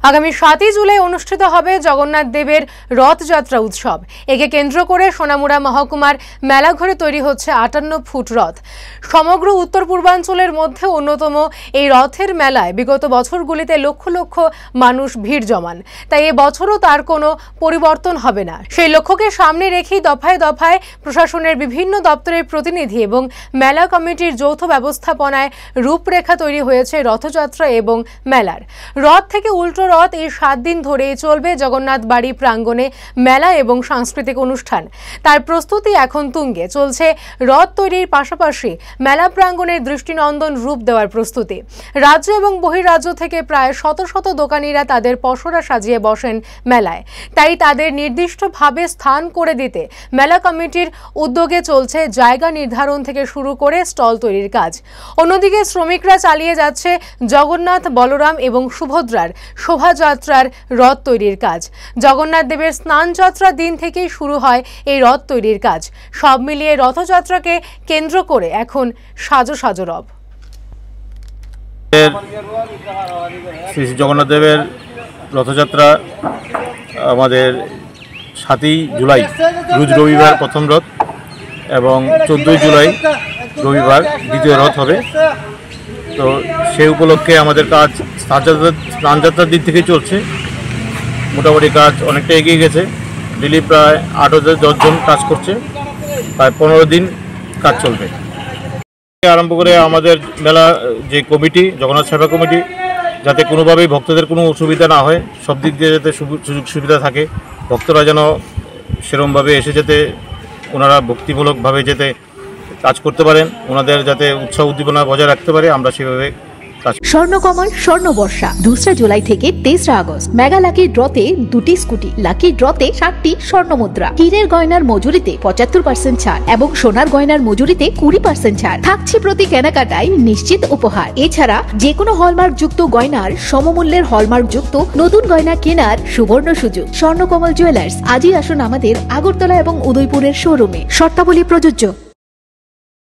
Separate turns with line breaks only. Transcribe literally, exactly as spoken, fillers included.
আগামী সাতই জুলাই অনুষ্ঠিত হবে জগন্নাথ দেবের রথযাত্রা উৎসব। একে কেন্দ্র করে সোনামুড়া মহকুমার মেলাঘরে তৈরি হচ্ছে আটান্ন ফুট রথ। সমগ্র উত্তর পূর্বাঞ্চলের মধ্যে অন্যতম এই রথের মেলায় বিগত বছরগুলিতে লক্ষ লক্ষ মানুষ ভিড় জমান, তাই এ বছরও তার কোনো পরিবর্তন হবে না। সেই লক্ষ্যকে সামনে রেখেই দফায় দফায় প্রশাসনের বিভিন্ন দপ্তরের প্রতিনিধি এবং মেলা কমিটির যৌথ ব্যবস্থাপনায় রূপরেখা তৈরি হয়েছে রথযাত্রা এবং মেলার। রথ থেকে উল্টো রথ এই সাত দিন ধরে চলবে জগন্নাথ বাড়ি প্রাঙ্গণে মেলা এবং সাংস্কৃতিক অনুষ্ঠান। তার প্রস্তুতি এখন তুঙ্গে। চলছে রথ তৈরির পাশাপাশি মেলা প্রাঙ্গণের দৃষ্টিনন্দন রূপ দেওয়ার প্রস্তুতি। রাজ্য এবং বহির্রাজ্য থেকে প্রায় শত শত দোকানিরা তাদের পসরা সাজিয়ে বসেন মেলায়, তাই তাদের নির্দিষ্টভাবে স্থান করে দিতে মেলা কমিটির উদ্যোগে চলছে জায়গা নির্ধারণ থেকে শুরু করে স্টল তৈরির কাজ। অন্যদিকে শ্রমিকরা চালিয়ে যাচ্ছে জগন্নাথ, বলরাম এবং সুভদ্রার শোভাযাত্রার রথ তৈরির কাজ। জগন্নাথ দেবের স্নানযাত্রার দিন থেকেই শুরু হয় এই রথ তৈরির কাজ। সব মিলিয়ে রথযাত্রাকে কেন্দ্র করে এখন সাজো সাজো রব।
শ্রী জগন্নাথ দেবের রথযাত্রা আমাদের সাতই জুলাই রোজ রবিবার প্রথম রথ এবং চোদ্দোই জুলাই রবিবার দ্বিতীয় রথ হবে। তো সেই উপলক্ষে আমাদের কাজ স্নানযাত্রার দিক থেকেই চলছে। মোটামুটি কাজ অনেকটা এগিয়ে গেছে। ডেলি প্রায় আট হাজার দশজন কাজ করছে, প্রায় পনেরো দিন কাজ চলবে। আরম্ভ করে আমাদের মেলা যে কমিটি, জগন্নাথ সেবা কমিটি, যাতে কোনোভাবেই ভক্তদের কোনো অসুবিধা না হয়, সব দিক দিয়ে যাতে সুযোগ সুবিধা থাকে, ভক্তরা যেন সেরকমভাবে এসে যেতে ওনারা ভক্তিমূলকভাবে যেতে কাজ করতে পারেন, ওনাদের যাতে উৎসাহ উদ্দীপনা বজায় রাখতে পারে, আমরা সেভাবে।
স্বর্ণকমল স্বর্ণবর্ষা দোসরা জুলাই থেকে তেসরা আগস্ট মেগা লাকি ড্রতে দুটি স্কুটি, লাকি ড্রতে ষাটটি স্বর্ণ মুদ্রা, হীরের গয়নার মজুরিতে পঁচাত্তর পার্সেন্ট ছাড় এবং সোনার গয়নার মজুরিতে কুড়ি পার্সেন্ট ছাড় থাকছে প্রতি কেনাকাটায় নিশ্চিত উপহার। এছাড়া যে কোনো হলমার্ক যুক্ত গয়নার সমমূল্যের হলমার্ক যুক্ত নতুন গয়না কেনার সুবর্ণ সুযোগ। স্বর্ণকমল জুয়েলার্স, আজই আসুন আমাদের আগরতলা এবং উদয়পুরের শোরুমে। শর্তাবলী প্রযোজ্য।